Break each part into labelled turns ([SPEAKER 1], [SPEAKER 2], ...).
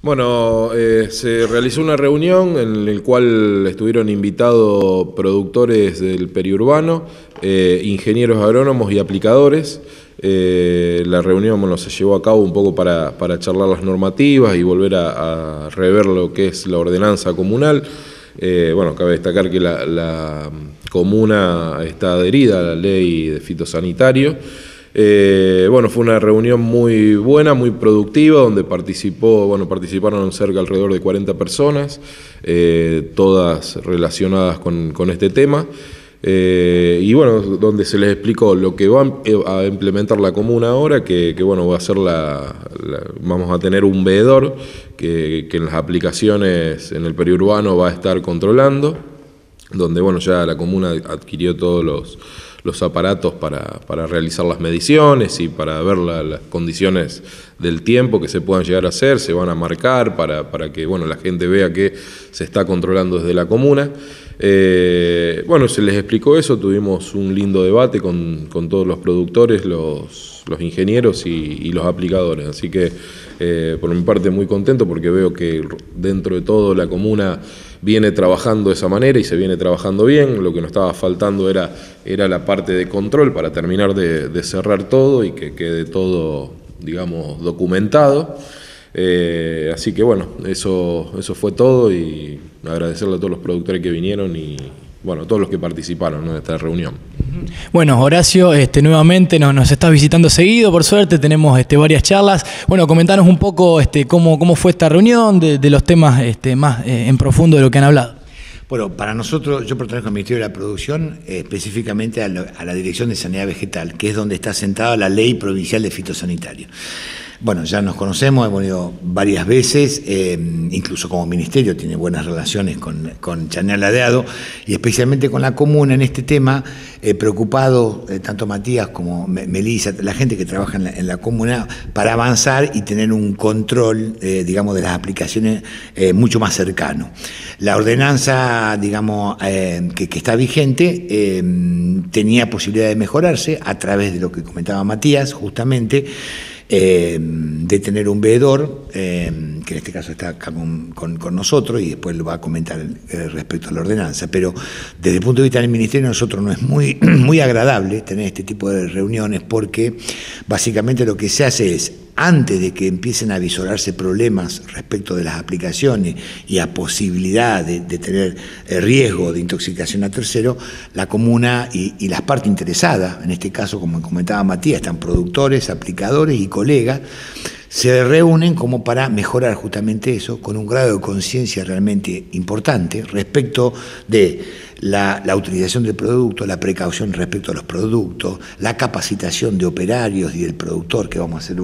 [SPEAKER 1] Bueno, se realizó una reunión en la cual estuvieron invitados productores del periurbano, ingenieros agrónomos y aplicadores. La reunión, bueno, se llevó a cabo un poco para charlar las normativas y volver a rever lo que es la ordenanza comunal. Bueno, cabe destacar que la comuna está adherida a la ley de fitosanitario. Bueno, fue una reunión muy buena, muy productiva, donde participaron cerca alrededor de 40 personas, todas relacionadas con este tema. Y bueno, donde se les explicó lo que va a implementar la comuna ahora, que bueno, va a ser vamos a tener un veedor que en las aplicaciones en el periurbano va a estar controlando, donde bueno, ya la comuna adquirió todos los aparatos para realizar las mediciones y para ver las condiciones del tiempo que se puedan llegar a hacer, se van a marcar para que bueno, la gente vea que se está controlando desde la comuna. Bueno, se les explicó eso, tuvimos un lindo debate con todos los productores, los ingenieros y los aplicadores, así que por mi parte muy contento porque veo que dentro de todo la comuna viene trabajando de esa manera y se viene trabajando bien. Lo que nos estaba faltando era la parte de control para terminar de cerrar todo y que quede todo, digamos, documentado. Así que bueno, eso fue todo, y agradecerle a todos los productores que vinieron y bueno, a todos los que participaron en esta reunión.
[SPEAKER 2] Bueno, Horacio, nuevamente nos estás visitando seguido, por suerte, tenemos varias charlas. Bueno, comentanos un poco cómo fue esta reunión, de los temas más en profundo de lo que han hablado.
[SPEAKER 3] Bueno, para nosotros, yo pertenezco al Ministerio de la Producción, específicamente a la Dirección de Sanidad Vegetal, que es donde está sentada la Ley Provincial de Fitosanitario. Bueno, ya nos conocemos, hemos ido varias veces, incluso como ministerio tiene buenas relaciones con Chañar Ladeado y especialmente con la comuna en este tema, preocupado tanto Matías como Melissa, la gente que trabaja en la comuna, para avanzar y tener un control, digamos, de las aplicaciones mucho más cercano. La ordenanza, digamos, que está vigente, tenía posibilidad de mejorarse a través de lo que comentaba Matías, justamente, de tener un veedor, que en este caso está acá con nosotros y después lo va a comentar respecto a la ordenanza, pero desde el punto de vista del Ministerio nosotros no es muy agradable tener este tipo de reuniones, porque básicamente lo que se hace es, antes de que empiecen a visorarse problemas respecto de las aplicaciones y a posibilidad de tener riesgo de intoxicación a tercero, la comuna y las partes interesadas, en este caso, como comentaba Matías, están productores, aplicadores y colegas, se reúnen como para mejorar justamente eso, con un grado de conciencia realmente importante respecto de la utilización del producto, la precaución respecto a los productos, la capacitación de operarios y del productor, que vamos a hacer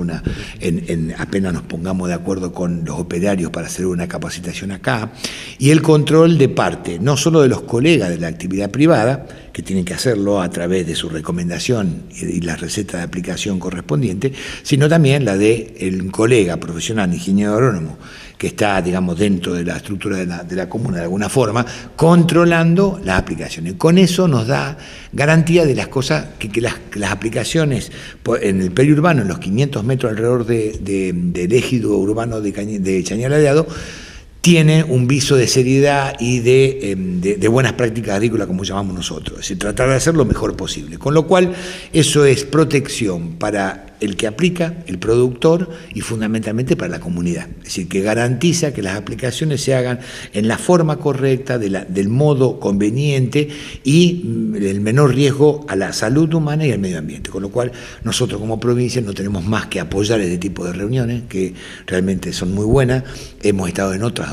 [SPEAKER 3] apenas nos pongamos de acuerdo con los operarios para hacer una capacitación acá, y el control de parte, no solo de los colegas de la actividad privada, que tienen que hacerlo a través de su recomendación y la receta de aplicación correspondiente, sino también la del colega profesional, ingeniero agrónomo, que está, digamos, dentro de la estructura de la comuna de alguna forma, controlando las aplicaciones. Con eso nos da garantía de las cosas, que las aplicaciones en el periurbano, en los 500 metros alrededor del ejido urbano de Chañar Ladeado, tiene un viso de seriedad y de buenas prácticas agrícolas, como llamamos nosotros, es decir, tratar de hacer lo mejor posible. Con lo cual, eso es protección para el que aplica, el productor, y fundamentalmente para la comunidad. Es decir, que garantiza que las aplicaciones se hagan en la forma correcta, del modo conveniente y el menor riesgo a la salud humana y al medio ambiente. Con lo cual, nosotros como provincia no tenemos más que apoyar este tipo de reuniones, que realmente son muy buenas. Hemos estado en otras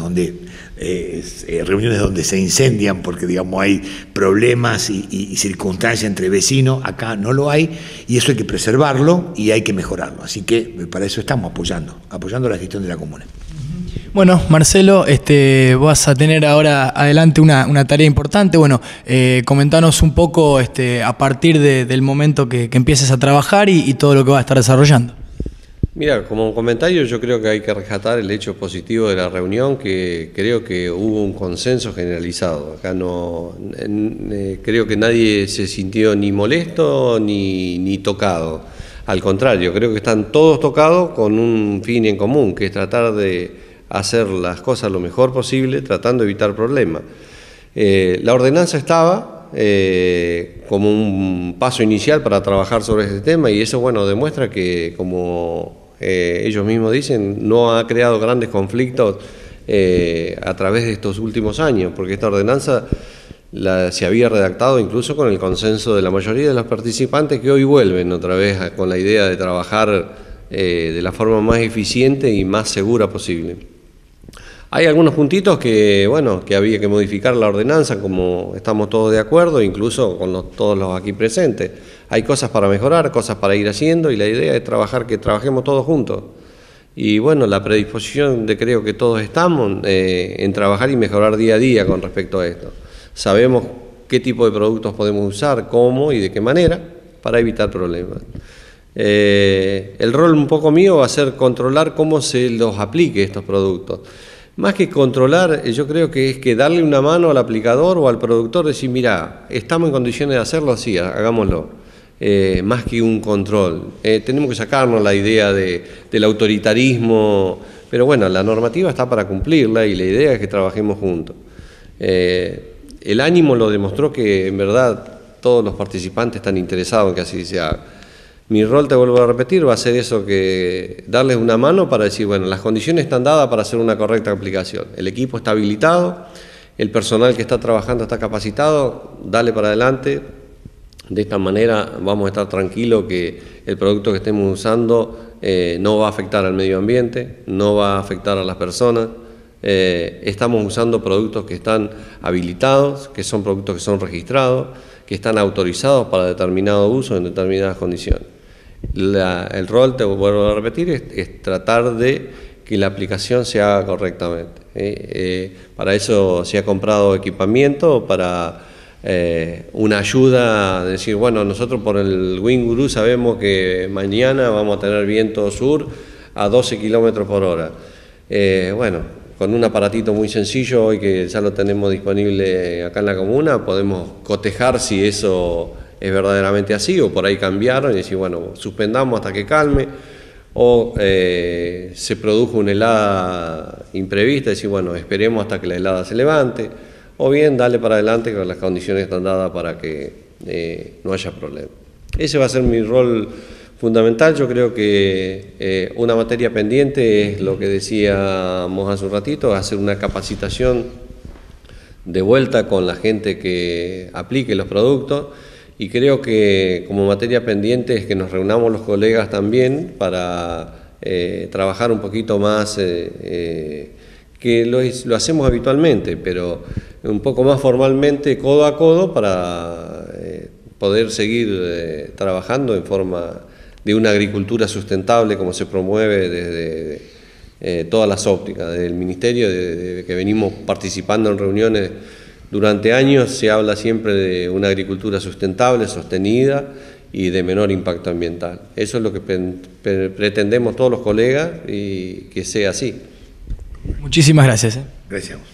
[SPEAKER 3] reuniones donde se incendian porque, digamos, hay problemas y circunstancias entre vecinos. Acá no lo hay, y eso hay que preservarlo y hay que mejorarlo. Así que para eso estamos apoyando la gestión de la comuna.
[SPEAKER 2] Bueno, Marcelo, vas a tener ahora adelante una tarea importante. Bueno, comentanos un poco a partir del momento que empieces a trabajar y todo lo que vas a estar desarrollando.
[SPEAKER 4] Mira, como comentario, yo creo que hay que rescatar el hecho positivo de la reunión, que creo que hubo un consenso generalizado. Acá creo que nadie se sintió ni molesto ni tocado. Al contrario, creo que están todos tocados con un fin en común, que es tratar de hacer las cosas lo mejor posible, tratando de evitar problemas. La ordenanza estaba como un paso inicial para trabajar sobre este tema, y eso, bueno, demuestra que, como ellos mismos dicen, no ha creado grandes conflictos a través de estos últimos años, porque esta ordenanza se había redactado incluso con el consenso de la mayoría de los participantes, que hoy vuelven otra vez con la idea de trabajar de la forma más eficiente y más segura posible. Hay algunos puntitos que, bueno, que había que modificar la ordenanza, como estamos todos de acuerdo, incluso con todos los aquí presentes. Hay cosas para mejorar, cosas para ir haciendo, y la idea es que trabajemos todos juntos. Y bueno, la predisposición creo que todos estamos en trabajar y mejorar día a día con respecto a esto. Sabemos qué tipo de productos podemos usar, cómo y de qué manera, para evitar problemas. El rol un poco mío va a ser controlar cómo se los aplique estos productos. Más que controlar, yo creo que es que darle una mano al aplicador o al productor, decir, mira, estamos en condiciones de hacerlo, así, hagámoslo. Más que un control. Tenemos que sacarnos la idea del autoritarismo, pero bueno, la normativa está para cumplirla, y la idea es que trabajemos juntos. El ánimo lo demostró que en verdad todos los participantes están interesados en que así se haga. Mi rol, te vuelvo a repetir, va a ser eso, que darles una mano para decir, bueno, las condiciones están dadas para hacer una correcta aplicación. El equipo está habilitado, el personal que está trabajando está capacitado, dale para adelante. De esta manera vamos a estar tranquilos que el producto que estemos usando no va a afectar al medio ambiente, no va a afectar a las personas. Estamos usando productos que están habilitados, que son productos que son registrados, que están autorizados para determinado uso en determinadas condiciones. El rol, te vuelvo a repetir, es tratar de que la aplicación se haga correctamente. Para eso se ha comprado equipamiento, para una ayuda, decir, bueno, nosotros por el WinGuru sabemos que mañana vamos a tener viento sur a 12 kilómetros por hora. Bueno, con un aparatito muy sencillo, hoy que ya lo tenemos disponible acá en la comuna, podemos cotejar si eso es verdaderamente así, o por ahí cambiaron y decir, bueno, suspendamos hasta que calme, o se produjo una helada imprevista, decir, bueno, esperemos hasta que la helada se levante, o bien darle para adelante con las condiciones están dadas para que no haya problema. Ese va a ser mi rol fundamental. Yo creo que una materia pendiente es lo que decíamos hace un ratito, hacer una capacitación de vuelta con la gente que aplique los productos, y creo que como materia pendiente es que nos reunamos los colegas también para trabajar un poquito más, que lo hacemos habitualmente, pero un poco más formalmente, codo a codo, para poder seguir trabajando en forma de una agricultura sustentable, como se promueve desde todas las ópticas, desde el Ministerio, desde que venimos participando en reuniones durante años. Se habla siempre de una agricultura sustentable, sostenida y de menor impacto ambiental. Eso es lo que pretendemos todos los colegas, y que sea así.
[SPEAKER 2] Muchísimas gracias.
[SPEAKER 3] Gracias.